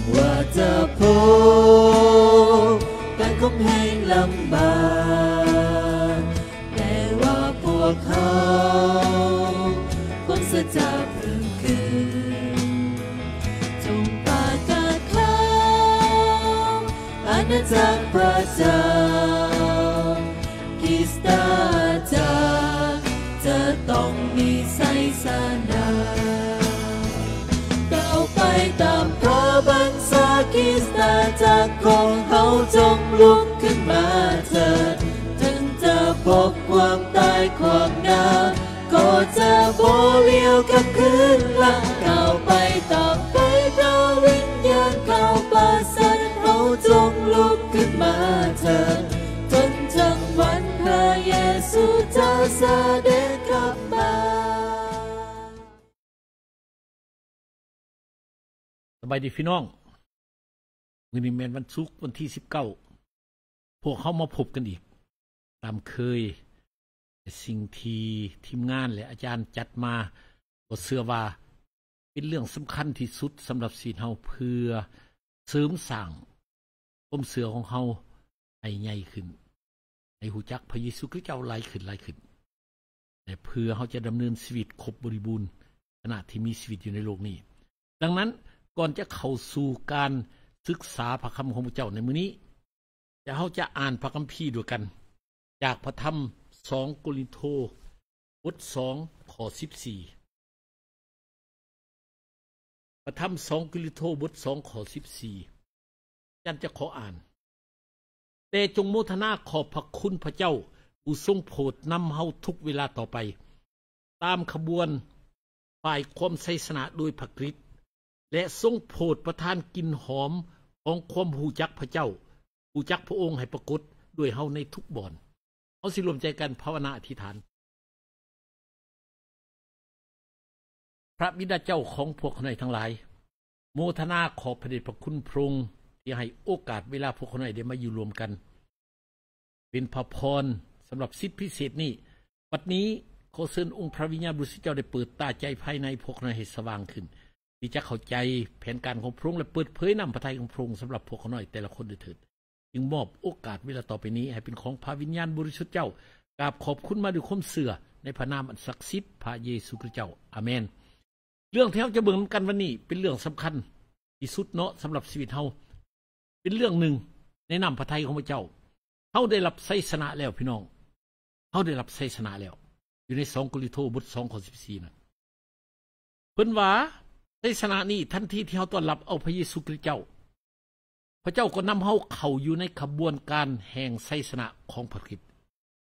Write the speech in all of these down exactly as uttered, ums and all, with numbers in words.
ว่าจะพบการคมเหงลำบากแต่ว่าพวกเขาคนเสียจากเรื่องคืนจงปาดกาดเข้าอาณาจักรพระเจ้าคริสตจักรจะต้องมีไสสนาก้าวไปตามพระบัญชาคริสตจักรของเขาจงลุกขึ้นมาเถิดถึงจะพบความตายความหนาวก็จะบ่เลี้ยวกลับคืนหลังก้าวไปตามไปพระวิญญาณเข้าประสานเขาจงลุกขึ้นมาเถิดจนถึงวันพระเยซูจะเสด็จกลับมาสบายดีพี่น้องมื้อนี้แม่นวันศุกร์วันที่สิบเก้าพวกเขามาพบกันอีกตามเคยสิ่งที่ทีมงานและอาจารย์จัดมาก็เชื่อว่าเป็นเรื่องสำคัญที่สุดสำหรับชีวิตเฮาเพื่อเสริมสร้างความเชื่อของเฮาให้ใหญ่ขึ้นให้รู้จักพระเยซูคริสต์เจ้าหลายขึ้นหลายขึ้นและเพื่อเฮาจะดำเนินชีวิตครบบริบูรณ์ขณะที่มีชีวิตอยู่ในโลกนี้ดังนั้นก่อนจะเข้าสู่การศึกษาพระคำของพระเจ้าในมื้อนี้จะเฮาจะอ่านพระคัมภีร์ด้วยกันจากพระธรรมสองโครินโธบทสองข้อสิบสี่พระธรรมสองโครินโธบทสองข้อสิบสี่จันจะขออ่านแต่จงโมทนาขอบพระคุณพระเจ้าผู้ทรงโปรดนำเฮาทุกเวลาต่อไปตามขบวนฝ่ายความไสสนะโดยพระคริสต์และทรงโปรดประทานกลิ่นหอมของความรู้จักพระเจ้ารู้จักพระองค์ให้ปรากฏด้วยเฮาในทุกบ่อนเฮาสิรวมใจกันภาวนาอธิษฐานพระบิดาเจ้าของพวกเขาทั้งหลายโมทนาขอบพระเดชพระคุณพระองค์ที่ให้โอกาสเวลาพวกเขาได้มาอยู่รวมกันเป็นพระพรสำหรับสิทธิพิเศษนี้บัดนี้ขอเชิญองค์พระวิญญาณบริสุทธิ์เจ้าได้เปิดตาใจภายในพวกเขาให้สว่างขึ้นที่จะเข้าใจแผนการของพระองค์และเปิดเผยนำพระทัยของพระองค์สำหรับพวกเขาแต่ละคนด้วยเถิดจึงมอบโอกาสเวลาต่อไปนี้ให้เป็นของพระวิญญาณบริสุทธิ์เจ้ากราบขอบคุณมาด้วยความเชื่อในพระนามอันศักดิ์สิทธิ์พระเยซูคริสต์เจ้าอาเมนเรื่องที่เราจะเบิ่งกันวันนี้เป็นเรื่องสำคัญที่สุดเนาะสำหรับชีวิตเราเป็นเรื่องหนึ่งในนามพระทัยของพระเจ้าเราได้รับไสสนะแล้วพี่น้องเราได้รับไสสนะแล้วอยู่ในสองโครินโธบทสองข้อสิบสี่นั่นเพิ่นว่าไสสนะนี้ทันทีที่เราต้อนรับเอาพระเยซูคริสต์เจ้าพระเจ้าก็นำเฮาเข้าอยู่ในขบวนการแห่งไสสนะของพระคริสต์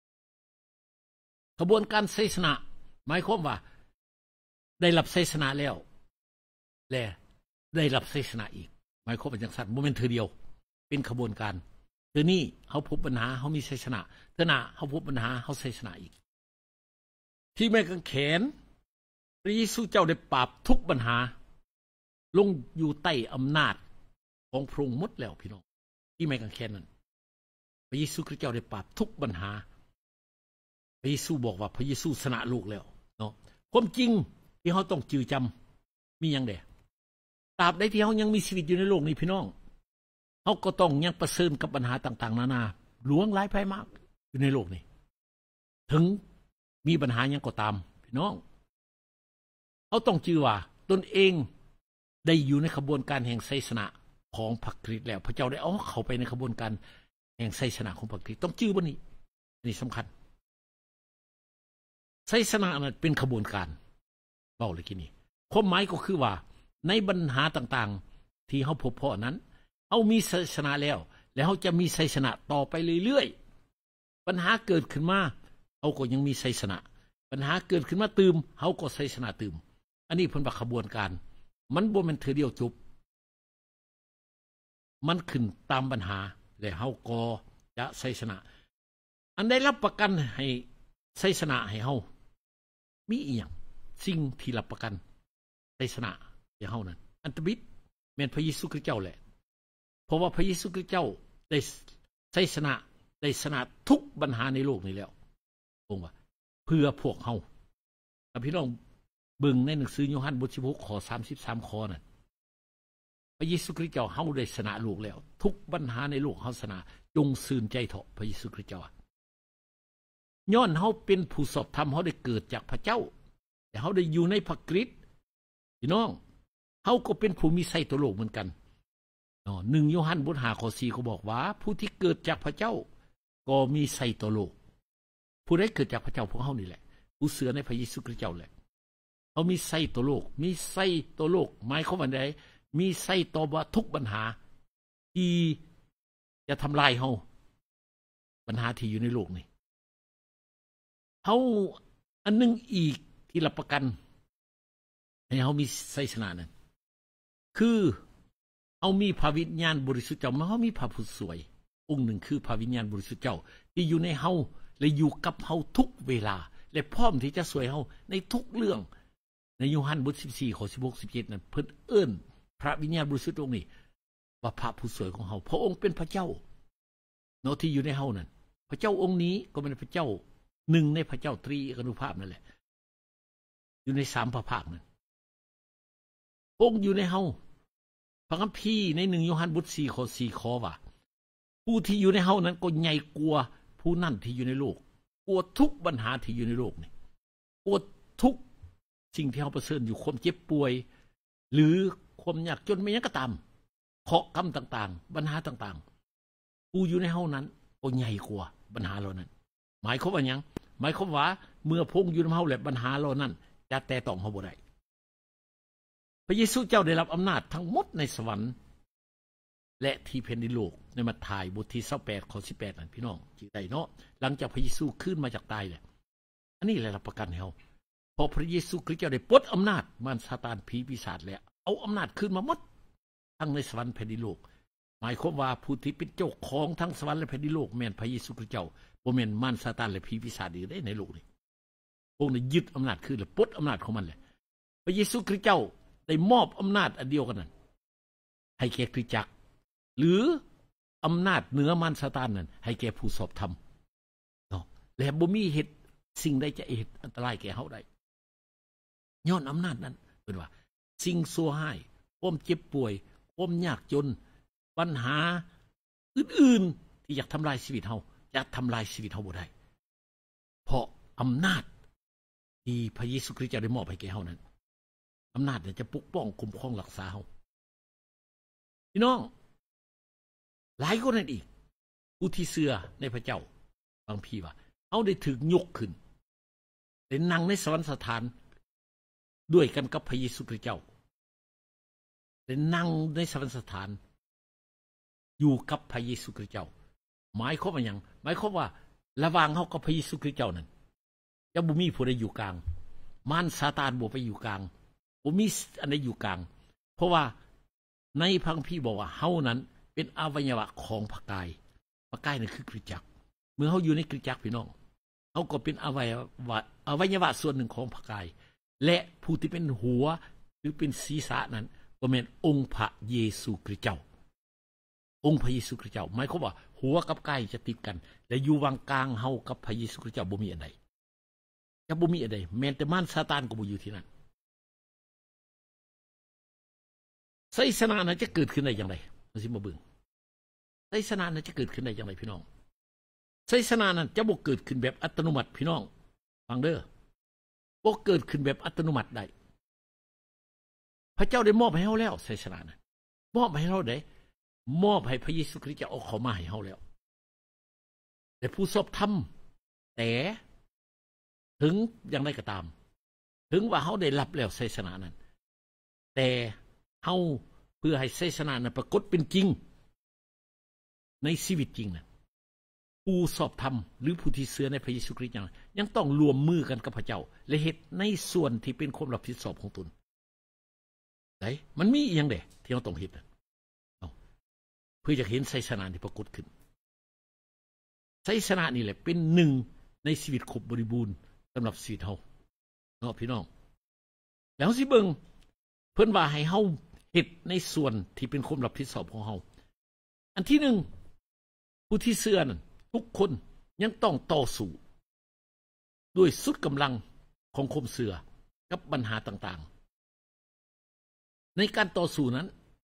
ขบวนการไสสนะหมายความว่าได้รับไสสนะแล้วและได้รับไสสนะอีกหมายความว่าจังซั่นบ่แม่นเทื่อเดียวเป็นขบวนการเทื่อนี้เฮาพบปัญหาเฮามีไสสนะเทื่อหน้าเฮาพบปัญหาเฮาไสสนะอีกที่แม้กางเขนพระเยซูเจ้าได้ปราบทุกปัญหาลงอยู่ใต้อำนาจของพระองค์หมดแล้วพี่น้องที่ไม้กางเขนนั้นพระเยซูคริสต์เจ้าได้ปราบทุกปัญหาพระเยซูบอกว่าพระเยซูชนะโลกแล้วเนาะความจริงที่เฮาต้องจือจำมีหยังแด่ตราบใดที่เฮายังมีชีวิตอยู่ในโลกนี้พี่น้องเฮาก็ต้องยังประเสริญกับปัญหาต่างๆนานาหลวงหลายภัยมากอยู่ในโลกนี้ถึงมีปัญหาหยังก็ตามพี่น้องเฮาต้องจือว่าตนเองได้อยู่ในขบวนการแห่งไสสนะของพระคริสต์แล้วพระเจ้าได้เอาเข้าไปในขบวนการแห่งไสสนะของพระคริสต์ต้องจื้อบ่นี้นี่สำคัญไสสนะนั้นเป็นขบวนการเว้าเลยกินนี่ความหมายก็คือว่าในปัญหาต่างๆที่เฮาพบพอนั้นเฮามีไสสนะแล้วแล้วเฮาจะมีไสสนะต่อไปเรื่อยๆปัญหาเกิดขึ้นมาเฮาก็ยังมีไสสนะปัญหาเกิดขึ้นมาตื่มเฮาก็ไสสนะตื่มอันนี้เพิ่นว่าขบวนการมันบ่แม่นเทื่อเดียวจบมันขึ้นตามปัญหาและเฮาก็จะไสสนะอันได้รับประกันให้ไสสนะให้เฮามีอีหยังสิ่งที่รับประกันไสสนะให้เฮานั้นอันตบิดแม่นพระเยซูคริสต์เจ้าแหละเพราะว่าพระเยซูคริสต์เจ้าได้ไสสนะได้ชนะทุกปัญหาในโลกนี้แล้วองค์ว่าเพื่อพวกเฮาถ้าพี่น้องเบิ่งในหนังสือโยฮันบทสิบหกข้อสามสิบสามข้อนั่นพระเยซูคริสต์เจ้าเฮาได้ชนะโลกแล้วทุกปัญหาในโลกเฮาชนะจงซื่นใจเถาะพระเยซูคริสต์เจ้าย้อนเฮาเป็นผู้สอบธรรมเฮาได้เกิดจากพระเจ้าแต่เฮาได้อยู่ในพระคริสต์พี่น้องเฮาก็เป็นผู้มีไส้ตัวโลกเหมือนกันอ๋อหนึ่งโยฮันบทห้าข้อสี่ก็บอกว่าผู้ที่เกิดจากพระเจ้าก็มีไส้ตัวโลกผู้ใดเกิดจากพระเจ้าพวกเฮานี่แหละผู้เชื่อในพระเยซูคริสต์เจ้าแหละเฮามีไส้ตัวโลกมีไส้ตัวโลกหมายความว่าใดมีไส้ต่อว่าทุกปัญหาที่จะทำลายเฮาปัญหาที่อยู่ในโลกนี่เฮาอันนึงอีกที่รับประกันให้เฮามีไส้ชนะนั่นคือเฮามีพระวิญญาณบริสุทธิ์เจ้าเฮามีพระผู้สวยองค์หนึ่งคือพระวิญญาณบริสุทธิ์เจ้าที่อยู่ในเฮาและอยู่กับเฮาทุกเวลาและพร้อมที่จะช่วยเฮาในทุกเรื่องในโยฮันบทสิบสี่ข้อสิบหก สิบเจ็ดนั้นเพิ่นเอิ้นพระวิญญาณบริสุทธิ์องค์นี้ว่าพระผู้สวยของเฮาพระองค์เป็นพระเจ้าเนาะที่อยู่ในเฮานั่นพระเจ้าองค์นี้ก็เป็นพระเจ้าหนึ่งในพระเจ้าตรีเอกานุภาพนั่นแหละอยู่ในสามพระภาคนั้นองค์อยู่ในเฮาพระคัมภีร์ในหนึ่งโยฮันบทสี่ข้อสี่ข้อว่าผู้ที่อยู่ในเฮานั้นก็ใหญ่กว่าผู้นั่นที่อยู่ในโลกกลัวทุกปัญหาที่อยู่ในโลกนี่กลัวทุกสิ่งที่เฮาเผชิญอยู่ความเจ็บป่วยหรือความยากจนไม่ยังก็ตามเคราะห์กรรมต่างๆปัญหาต่างๆผู้อยู่ในเฮานั้นก็ใหญ่กว่าปัญหาเหล่านั้นหมายความว่าหยังหมายความว่าเมื่อพงอยู่ในเฮาแล้วปัญหาเหล่านั้นจะแตะต้องเฮาบ่ได้พระเยซูเจ้าได้รับอำนาจทั้งหมดในสวรรค์และที่แผ่นดินโลกในมัทธิวบทที่ยี่สิบแปดข้อสิบแปดนั่นพี่น้องจิได้เนาะหลังจากพระเยซูขึ้นมาจากตายแล้วอันนี้แหละรับประกันให้เฮาพอพระเยซูคริสต์เจ้าได้ปลดอำนาจมารซาตานผีปีศาจแล้วเอาอำนาจขึ้นมาหมดทั้งในสวรรค์แผ่นดินโลกหมายความว่าผู้ที่เป็นเจ้าของทั้งสวรรค์และแผ่นดินโลกแม่นพระเยซูคริสต์เจ้าบ่แม่นมารซาตานและผีปีศาจอีกได้ในโลกนี้พวกนี้ยึดอำนาจขึ้นแล้วปลดอำนาจของมันแหละพระเยซูคริสต์เจ้าได้มอบอำนาจอันเดียวกันนั้นให้แก่คริสตจักรหรืออำนาจเหนือมารซาตานนั้นให้แก่ผู้สอบธรรมเนาะและบ่มีเหตุสิ่งใดจะเหตุอันตรายแก่เฮาได้ย้อนอำนาจนั้นเป็นว่าสิ่งชั่วร้ายความเจ็บป่วยความยากจนปัญหาอื่นๆที่อยากทำลายชีวิตเฮาจะทำลายชีวิตเฮาบ่ได้เพราะอำนาจที่พระเยซูคริสต์ได้มอบให้แก่เฮานั้นอำนาจเนี่ยจะปกป้องคุ้มครองรักษาเฮาพี่น้องหลายคนนั่นอีกผู้ที่เชื่อในพระเจ้าบางพี่ว่าเฮาได้ถูกยกขึ้นได้นั่งในสวรรคสถานด้วยกันกับพระเยซูคริสต์เจ้าได้นั่งในสวรรคสถานอยู่กับพระเยซูคริสต์เจ้าหมายความว่าหยังหมายความว่าระหว่างเฮากับพระเยซูคริสต์เจ้านั้นจะบ่มีผู้ใดอยู่กลางมารซาตานบ่ไปอยู่กลางบ่มีอันใดอยู่กลางเพราะว่าในพระคัมภีร์บอกว่าเฮานั้นเป็นอวัยวะของพระกายพระกายนั่นคือคริสตจักรเมื่อเฮาอยู่ในคริสตจักรพี่น้องเฮาก็เป็นอวัยวะอวัยวะส่วนหนึ่งของพระกายและผู้ที่เป็นหัวหรือเป็นศีรษะนั้นก็แม่นองค์พระเยซูคริสต์เจ้าองค์พระเยซูคริสต์เจ้าหมายความว่าหัวกับกายจะติดกันและอยู่วางกลางเฮากับพระเยซูคริสต์เจ้าบ่มีอันใดจะบ่มีอันใดแม้แต่มารซาตานก็บ่อยู่ที่นั่นไสสนะนั้นจะเกิดขึ้นได้อย่างไรเราสิมาเบิ่งไสสนะนั้นจะเกิดขึ้นได้อย่างไรพี่น้องไสสนะนั้นจะบ่เกิดขึ้นแบบอัตโนมัติพี่น้องฟังเด้อบ่เกิดขึ้นแบบอัตโนมัติได้พระเจ้าได้มอบให้เฮาแล้วไสสนะนั้นมอบให้เฮาได้มอบให้พระเยซูคริสต์เอาเข้ามาให้เฮาแล้วแต่ผู้สอบธรรมแต่ถึงอย่างไรก็ตามถึงว่าเฮาได้รับแล้วไสสนะนั้นแต่เฮาเพื่อให้ไสสนะนั้นปรากฏเป็นจริงในชีวิตจริงน่ะผู้สอบธรรมหรือผู้ที่เชื่อในพระเยซูคริสต์ยังยังต้องรวมมือกันกับพระเจ้าและเฮ็ดในส่วนที่เป็นความรับผิดชอบของตนได้มันมีอีหยังเด้ที่เราต้องเฮ็ดเพื่อจะเห็นไสสนะที่ปรากฏขึ้นไสสนะนี่แหละเป็นหนึ่งในชีวิตครบบริบูรณ์สำหรับชีวิตเฮาเนาะพี่น้องแล้วสิเบิ่งเพิ่นว่าให้เฮาเฮ็ดในส่วนที่เป็นความรับผิดชอบของเฮาอันที่หนึ่งผู้ที่เชื่อนั่นทุกคนยังต้องต่อสู้ด้วยสุดกำลังของความเชื่อกับปัญหาต่างๆในการต่อสู้นั้น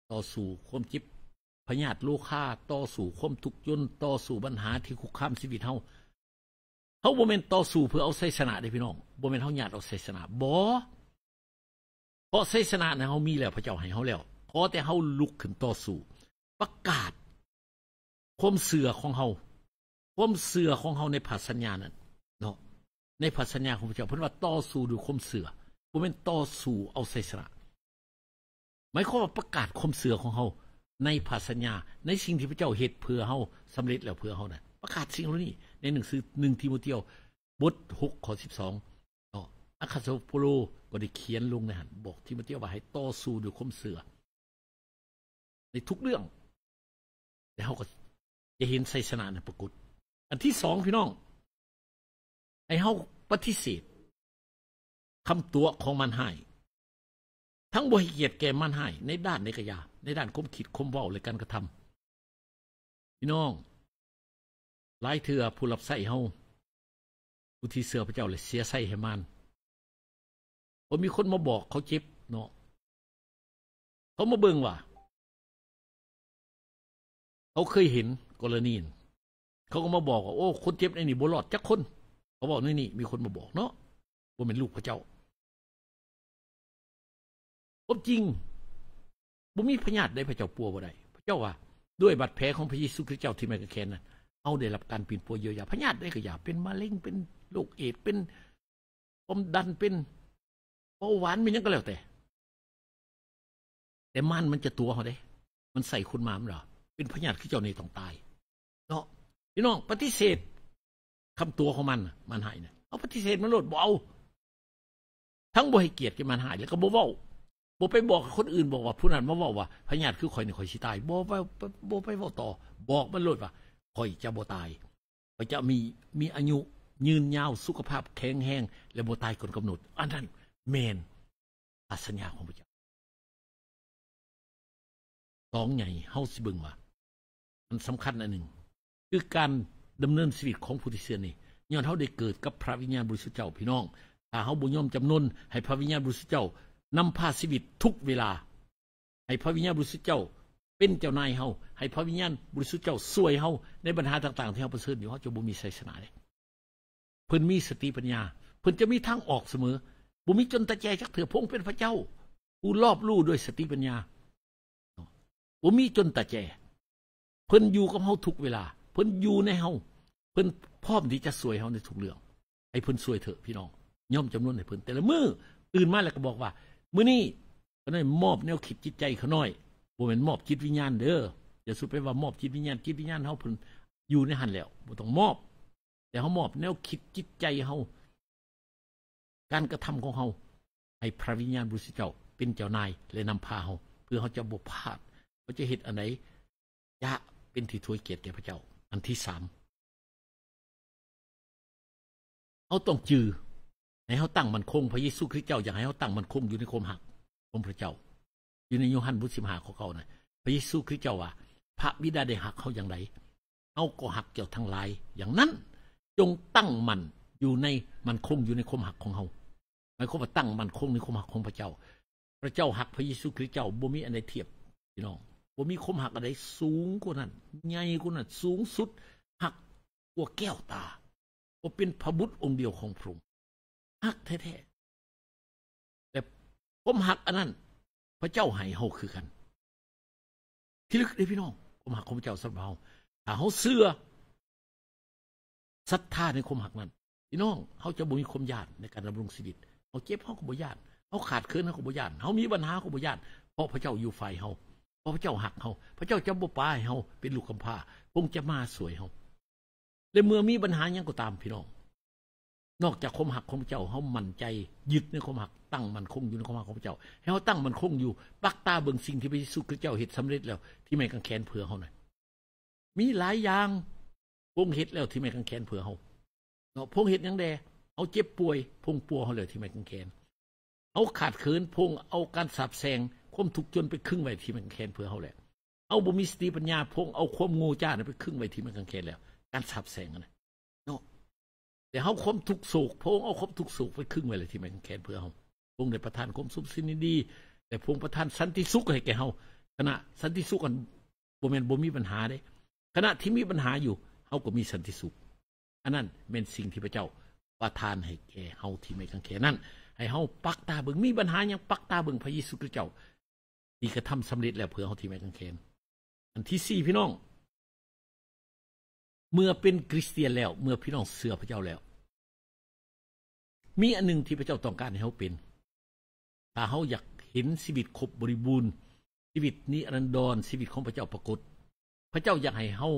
ต่อสู้ความเจ็บพยาธิโรคาต่อสู้ความทุกข์ยนต่อสู้ปัญหาที่คุกคามชีวิตเฮาเฮาบ่แม่นต่อสู้เพื่อเอาชัยชนะเด้พี่น้องบ่แม่นเฮาญาติเอาชัยชนะบ่เพราะชัยชนะนั้นเฮามีแล้วพระเจ้าให้เฮาแล้วขอแต่เฮาลุกขึ้นต่อสู้ประกาศความเสื่อของเฮาความเสื่อของเฮาในพระสัญญานั้นเนาะในพระสัญญาของพระเจ้าเพิ่นว่าต่อสู้ด้วยความเสื่อบ่แม่นต่อสู้เอาชัยชนะหมายความว่าประกาศความเสื่อของเฮาในพระสัญญาในสิ่งที่พระเจ้าเฮ็ดเพื่อเฮาสำเร็จแล้วเพื่อเฮานั่นประกาศสิ่งเหล่านี้ในหนังสือหนึ่งทิโมธีบทหกข้อสิบสองเนาะอัครเปาโลก็ได้เขียนลงในหั่นบอกทิโมธีว่าให้ต่อสู้ด้วยความเสื่อในทุกเรื่องแล้วเฮาก็จะเห็นชัยชนะนั้นปรากฏอันที่สองพี่น้องให้เฮาปฏิเสธคำตัวของมันให้ทั้งบ่ให้เกียรติแก่มันให้ในด้านในกยาในด้านความคิดความเว้าและการกระทำพี่น้องหลายเทื่อผู้รับใช้เฮาผู้ที่เชื่อพระเจ้าเลยเสียใช้ให้มันพอมีคนมาบอกเขาเจ็บเนาะเขามาเบิ่งว่าเขาเคยเห็นกรณีเขาก็มาบอกว่าโอ้คนเจ็บในนี่บ่รอดจักคนเขาบอกนี่นี่มีคนมาบอกเนาะว่าเป็นลูกพระเจ้าความจริงบ่มีพยาธิได้พระเจ้าปัวบ่ได้พระเจ้าว่าด้วยบาดแผลของพระเยซูคริสต์เจ้าที่ไม้กางเขนนั้นเอาได้รับการปีนปัวเยียวยาพยาธิได้ก็อย่าเป็นมะเร็งเป็นโรคเอดส์เป็นความดันเป็นเบาหวานมีหยังก็แล้วแต่แต่มันมันจะตัวเฮาได้มันใส่คุณมามันเหรอเป็นพยาธิคือเจ้านี่ต้องตายเนาะพี่น้องปฏิเสธคำตัวของมันมันหายน่ะเอาปฏิเสธมันโลดบ่เอาทั้งบ่ให้เกียรติแก่มันหายแล้วก็บ่เว้าบ่ไปบอกคนอื่นบอกว่าผู้นั้นมาเว้าว่าพยาธิคือข่อยนี่ข่อยสิตายบ่ไปบ่ไปเว้าต่อบอกมันโลดว่าข่อยจะบ่ตายข่อยจะมีมีอายุยืนยาวสุขภาพแข็งแรงและบ่ตายก่อนกำหนดอันนั้นแม่นสัญญาของพระเจ้าสองใหญ่เฮาสิเบิ่งว่ามันสำคัญอันหนึ่งคือการดำเนินชีวิตของผู้ที่เชื่อนี่ย้อนเฮาได้เกิดกับพระวิญญาณบริสุทธิ์เจ้าพี่น้องถ้าเฮาบ่ยอมจำนนให้พระวิญญาณบริสุทธิ์เจ้านำพาชีวิตทุกเวลาให้พระวิญญาณบริสุทธิ์เจ้าเป็นเจ้านายเฮาให้พระวิญญาณบริสุทธิ์เจ้าช่วยเฮาในปัญหาต่างๆที่เฮาเผชิญอยู่เฮาจะบ่มีชัยชนะเลยเพิ่นมีสติปัญญาเพิ่นจะมีทางออกเสมอบ่มีจนตะแจจักเถื่อพระองค์เป็นพระเจ้าผู้รอบรู้ด้วยสติปัญญาบ่มีจนตะแจเพิ่นอยู่กับเฮาทุกเวลาเพิ่นอยู่ในเฮาเพิ่นพร้อมที่จะช่วยเฮาในทุกเรื่องให้เพิ่นช่วยเถอะพี่น้องย่อมจำนวนให้เพิ่นแต่ละมื้อตื่นมาแล้วก็บอกว่ามื้อนี้ก็ได้มอบแนวคิดจิตใจเขาน้อยบ่แม่นมอบจิตวิญญาณเด้ออย่าสุดไปว่ามอบจิตวิญญาณจิตวิญญาณเฮาเพิ่นอยู่ในหั่นแล้วบ่ต้องมอบแต่เฮามอบแนวคิดจิตใจเฮาการกระทำของเฮาให้พระวิญญาณบริสุทธิ์เจ้าเป็นเจ้านายและนำพาเฮาเพื่อเฮาจะบ่พลาดเขาจะเฮ็ดอันไหนอย่าเป็นที่ถวยเกียรติแก่พระเจ้าอันที่สามเฮาต้องจือให้เฮาตั้งมั่นคงพระเยซูคริสต์เจ้าอยากให้เฮาตั้งมั่นคงอยู่ในความหักของพระเจ้าอยู่ในโยฮันบทสิบห้าข้อเก้าน่ะพระเยซูคริสต์เจ้าว่าพระบิดาได้หักเฮาอย่างไรเฮาก็หักเจ้าทั้งหลายอย่างนั้นจงตั้งมั่นอยู่ในมั่นคงอยู่ในความหักของเฮาหมายความว่าตั้งมั่นคงในความหักของพระเจ้าพระเจ้าหักพระเยซูคริสต์เจ้าบ่มีอันใดเทียบพี่น้องบ่มีความหักอันใดสูงกว่านั้นใหญ่กว่านั้นสูงสุดหักกว่าแก้วตาบ่เป็นพระบุตรองค์เดียวของพระองค์หักแท้ๆแต่ความหักอันนั้นพระเจ้าให้เฮาคือกันที่ลึกเด้พี่น้องความหักของพระเจ้าสำหรับเฮาถ้าเฮาเชื่อศรัทธาในความหักนั้นพี่น้องเฮาจะบ่มีความย้านในการดำรงชีวิตเฮาเจ็บเฮาก็บ่ย้านเฮาขาดเคินเฮาก็บ่ย้านเฮามีปัญหาก็บ่ย้านเพราะพระเจ้าอยู่ฝ่ายเฮาเพราะพระเจ้าหักเฮาพระเจ้าจะบ่ปาให้เฮาเป็นลูกกำพร้าคงจะมาสวยเฮาและเมื่อมีปัญหาหยังก็ตามพี่น้องนอกจากความหักของพระเจ้าเฮามั่นใจยึดในความหักตั้งมั่นคงอยู่ในความหักของพระเจ้าให้เฮาตั้งมั่นคงอยู่ปักตาเบิ่งสิ่งที่พระเยซูคริสต์เจ้าเฮ็ดสำเร็จแล้วที่ไม้กางเขนเพื่อเฮาน่ะมีหลายอย่างพระองค์เฮ็ดแล้วที่ไม้กางเขนเพื่อเฮาเนาะพระองค์เฮ็ดหยังแดเอาเจ็บป่วยพระองค์ปัวเฮาแล้วที่ไม้กางเขนเอาขาดเขินพระองค์เอาการสาปแช่งความทุกข์จนไปครึ่งไว้ที่ไม้กางเขนเพื่อเฮาแล้วเอาบ่มีสติปัญญาพระองค์เอาความโง่จ้าไปครึ่งไว้ที่ไม้กางเขนแล้วการสาปแช่งน่ะเนาะแต่เฮาความทุกข์โศกพระองค์เอาความทุกข์โศกไปครึ่งไว้เลยที่ไม้กางเขนเพื่อเฮาพระองค์ได้ประทานความสุขสิ้นดีแต่พระองค์ประทานสันติสุขให้แก่เฮาขณะสันติสุขกันบ่แม่นบ่มีปัญหาเด้ขณะที่มีปัญหาอยู่เฮาก็มีสันติสุขอันนั้นเป็นสิ่งที่พระเจ้าประทานให้แก่เฮาที่ไม่กังแขนนั้นให้เฮาปักตาเบิ่งมีปัญหาหยังปักตาเบิ่งพระเยซูคริสต์เจ้าที่กระทำสำเร็จแล้วเพื่อเฮาที่ไม่กังแขนอันที่สี่พี่น้องเมื่อเป็นคริสเตียนแล้วเมื่อพี่น้องเชื่อพระเจ้าแล้วมีอันนึงที่พระเจ้าต้องการให้เฮาเป็นถ้าเฮาอยากเห็นชีวิตครบบริบูรณ์ชีวิตนิรันดรชีวิตของพระเจ้าปรากฏพระเจ้าอยากให้เฮา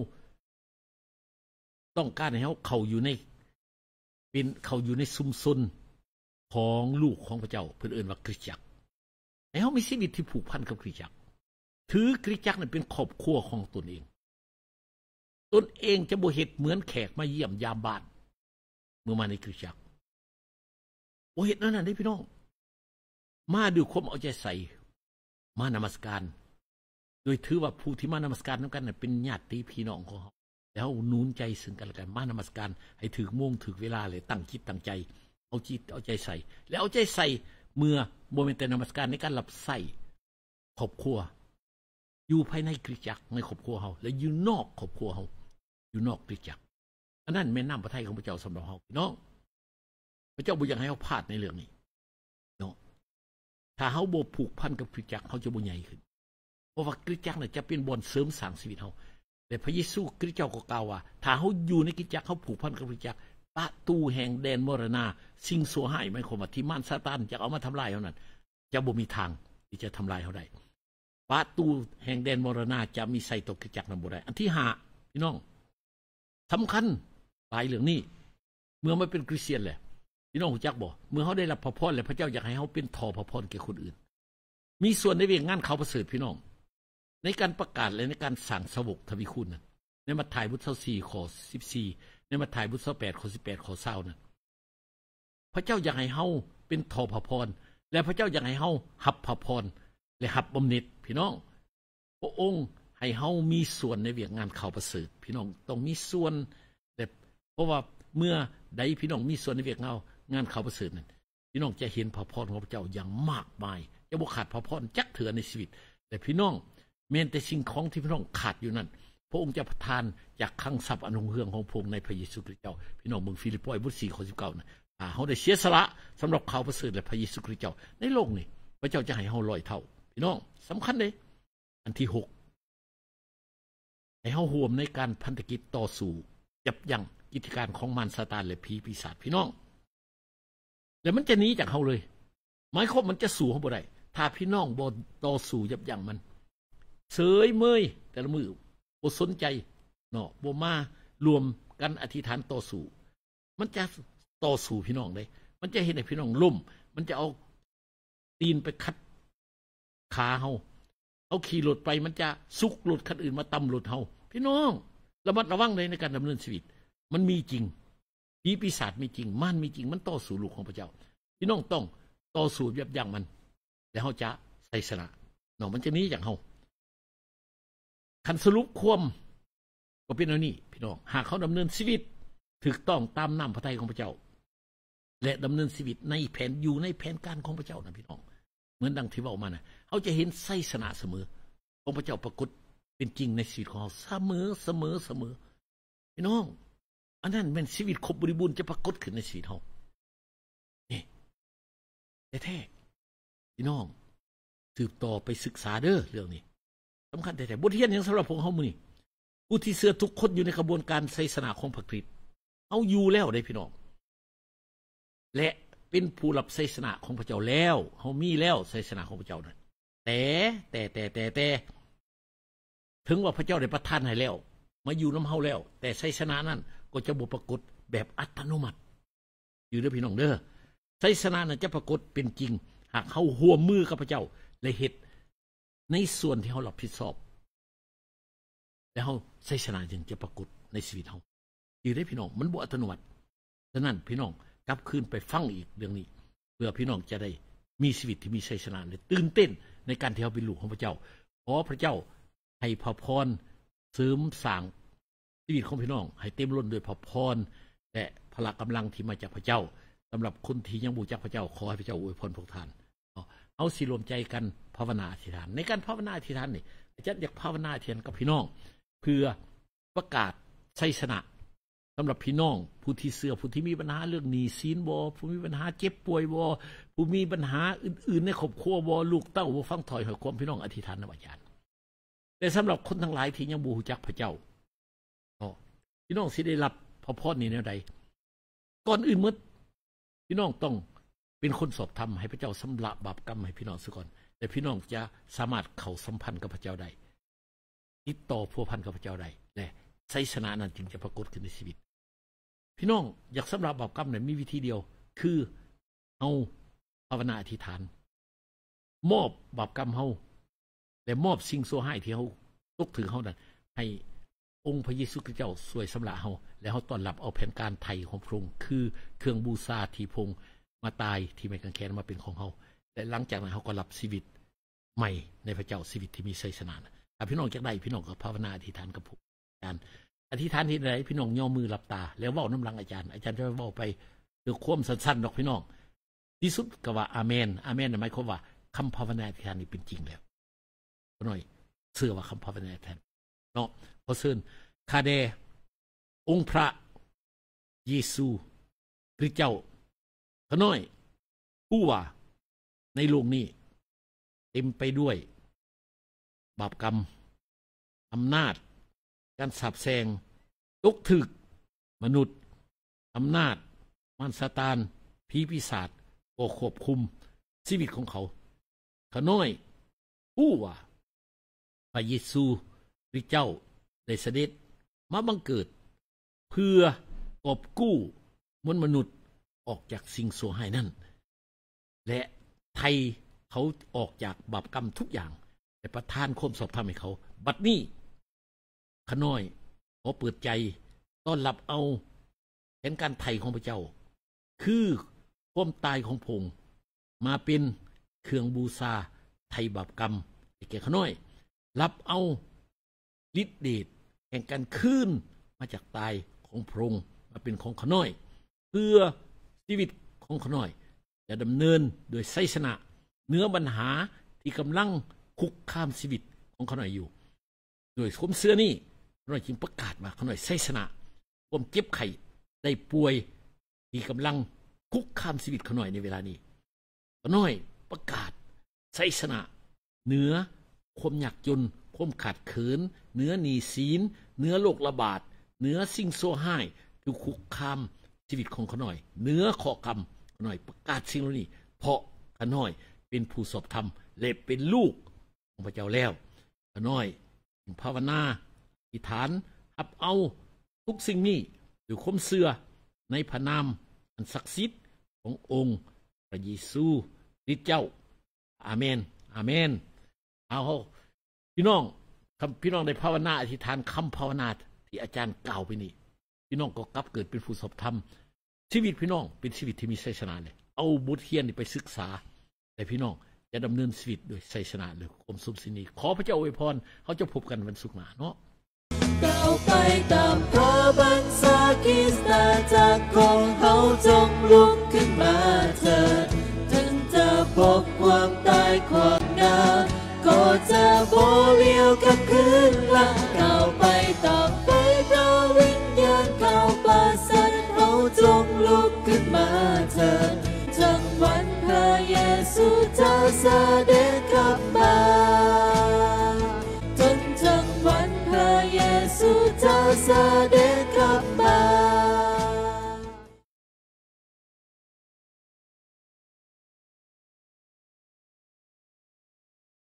ต้องการให้เฮาเข้าอยู่ในเป็นเข้าอยู่ในชุมชนของลูกของพระเจ้าเพิ่นเอิ้นว่าคริสตจักรให้เฮามีชีวิตที่ผูกพันกับคริสตจักรถือคริสตจักรนั้นเป็นครอบครัวของตนเองตนเองจะบ่เฮ็ดเหมือนแขกมาเยี่ยมยามบ้านเมื่อมาในคริสตจักรบ่เฮ็ดนั่นน่ะเด้พี่น้องมาด้วยความเอาใจใส่มานมัสการโดยถือว่าผู้ที่มานมัสการนำกันน่ะเป็นญาติพี่น้องของเฮาแล้วหนุนใจซึ่งกันและกันมานมัสการให้ถึงโมงถึงเวลาเลยตั้งจิตตั้งใจเอาจิตเอาใจใส่แล้วเอาใจใส่เมื่อบ่แม่นแต่นมัสการในการรับใช้ครอบครัวอยู่ภายในคริสตจักรในครอบครัวเฮาและอยู่นอกครอบครัวเฮาอยู่นอกคริสตจักรอันนั้นแม่นน้ำพระทัยของพระเจ้าสำหรับเฮาพี่น้องพระเจ้าบ่อยากให้เฮาพลาดในเรื่องนี้เนาะถ้าเฮาบ่ผูกพันกับคริสตจักรเฮาจะบ่ใหญ่ขึ้นเพราะว่าคริสตจักรน่ะจะเป็นบ่อนเสริมสร้างชีวิตเฮาแต่พระเยซูคริสต์เจ้าก็กล่าวว่าถ้าเฮาอยู่ในคริสตจักรเฮาผูกพันกับคริสตจักรประตูแห่งแดนมรณะสิ่งชั่วร้ายหมายความว่าที่มารซาตานจะเอามาทำลายเฮานั้นจะบ่มีทางที่จะทำลายเฮาได้ประตูแห่งแดนมรณะจะมีใส่ต่อคริสตจักรนั้นบ่ได้อันที่ห้าพี่น้องสำคัญหลายเรื่องนี้เมื่อมาเป็นคริสเตียนแหละพี่น้องรู้จักบ่เมื่อเฮาได้รับพระพรแล้วพระเจ้าอยากให้เฮาเป็นท่อพระพรแก่คนอื่นมีส่วนในเรื่องงานข่าวประเสริฐพี่น้องในการประกาศและในการสั่งสวกทวีคุณนั้นในมัทธิวบทที่สี่ข้อสิบสี่ในมัทธิวบทที่แปดข้อสิบแปดข้อยี่สิบนั้นพระเจ้าอยากให้เฮาเป็นท่อพระพรและพระเจ้าอยากให้เฮารับพระพรและรับบำเหน็จพี่น้องพระองค์ให้เฮามีส่วนในเรื่องงานข่าวประเสริฐพี่น้องต้องมีส่วนแต่เพราะว่าเมื่อใดพี่น้องมีส่วนในเรื่องงานงานข่าวประเสริฐนั้นพี่น้องจะเห็นพระพรของพระเจ้าอย่างมากมายจะบ่ขาดพระพรจักเถื่อในชีวิตแต่พี่น้องแม้แต่สิ่งของที่พี่น้องขาดอยู่นั้นพระองค์จะประทานจากคลังทรัพย์อันรุ่งเรืองของพระองค์ในพระเยซูคริสต์เจ้าพี่น้องเมืองฟิลิปปอยบทสี่ข้อสิบเก้านะอ่าเฮาได้เสียสละสำหรับข่าวประเสริฐและพระเยซูคริสต์เจ้าในโลกนี้พระเจ้าจะให้เฮาร้อยเท่าพี่น้องสำคัญเด้อันที่หกให้เฮาร่วมในการพันธกิจต่อสู้ยับยั้งกิจการของมารซาตานและผีปีศาจพี่น้องแล้วมันจะหนีจากเฮาเลยหมายความมันจะสู้เฮาบ่ได้ถ้าพี่น้องบ่ต่อสู้ยับยั้งมันเสยเมยแต่ละมือบ่สนใจเนาะบ่มารวมกันอธิษฐานต่อสู้มันจะต่อสู้พี่น้องได้มันจะเห็นให้พี่น้องล้มมันจะเอาตีนไปคัดขาเฮาเอาขี่รถไปมันจะซุกรถคันอื่นมาตำรถเฮาพี่น้องระมัดระวังเลยในการดำเนินชีวิตมันมีจริงผีปีศาจมีจริงมารมีจริงมันต่อสู้ลูกของพระเจ้าพี่น้องต้องต่อสู้ยับยั้งมันแล้วเฮาจะใส่ชนะเนาะมันจะหนีจากเฮาคันสรุปความก็เป็นอันนี้พี่น้องหากเขาดำเนินชีวิตถูกต้องตามน้ำพระทัยของพระเจ้าและดำเนินชีวิตในแผนอยู่ในแผนการของพระเจ้านะพี่น้องเหมือนดังที่ว่ามานะเขาจะเห็นไส้สนะเสมอของพระเจ้าปรากฏเป็นจริงในชีวิตของเขาเสมอเสมอเสมอพี่น้องอันนั้นเป็นชีวิตครบบริบูรณ์จะปรากฏขึ้นในชีวิตเขานี่แท้ๆพี่น้องสืบต่อไปศึกษาเด้อเรื่องนี้สำคัญแต่บทเรียนอย่างสำหรับพวกเขามื้อนี้ผู้ที่เชื่อทุกคนอยู่ในกระบวนการไสยศาสนาของพระคริสต์เอาอยู่แล้วได้พี่น้องและเป็นผู้รับไสยศาสนาของพระเจ้าแล้วเฮามีแล้วไสยศาสนาของพระเจ้านั้นแต่แต่แต่แต่แต่ถึงว่าพระเจ้าได้ประทานให้แล้วมาอยู่นำเฮาแล้วแต่ไสยศาสนานั้นก็จะบ่ปรากฏแบบอัตโนมัติอยู่เด้อพี่น้องเด้อไสยศาสนานั้นจะปรากฏเป็นจริงหากเฮาร่วมมือกับพระเจ้าและเฮ็ดในส่วนที่เฮารับผิดชอบแล้วเฮาไสยศาสนาจึงจะปรากฏในชีวิตเฮาอยู่ได้พี่น้องมันบ่อัตโนมัติฉะนั้นพี่น้องกลับคืนไปฟังอีกเรื่องนี้เพื่อพี่น้องจะได้มีชีวิตที่มีชัยชนะและตื่นเต้นในการที่เฮาเป็นลูกของพระเจ้าขอพระเจ้าให้พระพรเสริมสร้างชีวิตของพี่น้องให้เต็มล้นด้วยพระพรและพละกำลังที่มาจากพระเจ้าสำหรับคนที่ยังบ่รู้จักพระเจ้าขอให้พระเจ้าอวยพรพวกท่านเอาสิรวมใจกันภาวนาอธิษฐานในการภาวนาอธิษฐานนี่อาจารย์อยากภาวนาอธิษฐานกับพี่น้องเพื่อประกาศชัยชนะสำหรับพี่น้องผู้ที่เสื่อผู้ที่มีปัญหาเรื่องหนี้สินบ่ผู้มีปัญหาเจ็บป่วยบ่ผู้มีปัญหาอื่นๆในครอบครัวบ่ลูกเต้าบ่ฟังถอยหอยความพี่น้องอธิษฐานนะอาจารย์แต่สำหรับคนทั้งหลายที่ยังบ่รู้จักพระเจ้าอ๋อพี่น้องสิได้รับพระพรนี้แนวใดก่อนอื่นหมดพี่น้องต้องเป็นคนสอบธรรมให้พระเจ้าสำระบาปกรรมให้พี่น้องซะก่อนแต่พี่น้องจะสามารถเข้าสัมพันธ์กับพระเจ้าได้ติดต่อพัวพันกับพระเจ้าได้และชัยชนะนั้นจึงจะปรากฏขึ้นในชีวิตพี่น้องอยากสำระบาปกรรมเนี่ยมีวิธีเดียวคือเอาภาวนาอธิษฐานมอบบาปกรรมเฮาและมอบสิ่งชั่วร้ายที่เฮาตกถึงเฮานั้นให้องค์พระเยซูคริสต์เจ้าช่วยสำระเฮาและเฮาต้อนรับเอาแผนการไถ่ของพระองค์คือเครื่องบูชาที่พระองค์มาตายที่ไม้กางเขนมาเป็นของเฮาและหลังจากนั้นเฮาก็รับชีวิตใหม่ในพระเจ้าชีวิตที่มีชัยชนะถ้าพี่น้องอยากได้พี่น้องก็ภาวนาอธิษฐานกับผมอาจารย์อธิษฐานที่ไหนพี่น้องย่อมือหลับตาแล้วเว้าน้ำลังอาจารย์อาจารย์จะเว้าไปด้วยความสั้นๆดอกพี่น้องที่สุดก็ว่าอาเมนอาเมนหมายความว่าคำภาวนาอธิษฐานนี้เป็นจริงแล้วก็หน่อยเชื่อว่าคำภาวนาอธิษฐานเนาะเพราะซึ่งข้าแด่องค์พระเยซูคริสต์เจ้าขน้อยผู้ว่าในโลกนี้เต็มไปด้วยบาปกรรมอำนาจการสาปแซงตกถึกมนุษย์อำนาจมารซาตานผีปีศาจก็ควบคุมชีวิตของเขาขน้อยผู้ว่าพระเยซูคริสต์เจ้าได้เสด็จมาบังเกิดเพื่อกอบกู้มวลมนุษย์ออกจากสิ่งชั่วร้ายนั้นและไทยเขาออกจากบาปกรรมทุกอย่างและประทานความชอบธรรมให้เขาบัดนี้ขน้อยขอเปิดใจต้อนรับเอาแผนการไถ่ของพระเจ้าคือความตายของพระองค์มาเป็นเครื่องบูชาไถ่บาปกรรมให้แก่ขน้อยรับเอาฤทธิ์เดชแห่งการคืนมาจากตายของพระองค์มาเป็นของขน้อยเพื่อชีวิตของขน้อยจะดำเนินโดยชัยชนะเหนือปัญหาที่กำลังคุกคามชีวิตของขน้อยอยู่โดยความเชื่อนี้ขน้อยจึงประกาศว่าขน้อยชัยชนะความเจ็บไข้ได้ป่วยที่กำลังคุกคามชีวิตขน้อยในเวลานี้ขน้อยประกาศชัยชนะเหนือความยากจนความขาดเขินเหนือหนี้สินเหนือโรคระบาดเหนือสิ่งชั่วร้ายที่คุกคามชีวิตของขน้อยเหนือข้อกรรมขน้อยประกาศสิ่งเหล่านี้เพราะขน้อยเป็นผู้สอบธรรมและเป็นลูกของพระเจ้าแล้วขน้อยภาวนาอธิษฐานรับเอาทุกสิ่งนี้ด้วยความเชื่อในพระนามอันศักดิ์สิทธิ์ขององค์พระเยซูคริสต์เจ้าอาเมนอาเมนเอาพี่น้องคำพี่น้องได้ภาวนาอธิษฐานคำภาวนาที่อาจารย์กล่าวไปนี่พี่น้องก็กลับเกิดเป็นผู้สอบธรรมชีวิตพี่น้องเป็นชีวิตที่มีชัยชนะเลยเอาบทเรียนนี้ไปศึกษาแต่พี่น้องจะดำเนินชีวิตโดยชัยชนะหรือความสุขสินีขอพระเจ้าอวยพรเขาจะพบกันวันศุกร์หน้าเนาะก้าวไปตามพระบัญชาคริสตจักรของเขาจงลุกขึ้นมาเถิดถึงจะพบความตายความงามก็จะบ่เลี้ยวกลับคืนหลังก้าวไปตามไปพระวิญญาณเข้าประสานเขาจงลุกขึ้นมาเถิดจังวันพระเยซูจะเสด็จกลับมาจนจังวันพระเยซูจะเสด็จ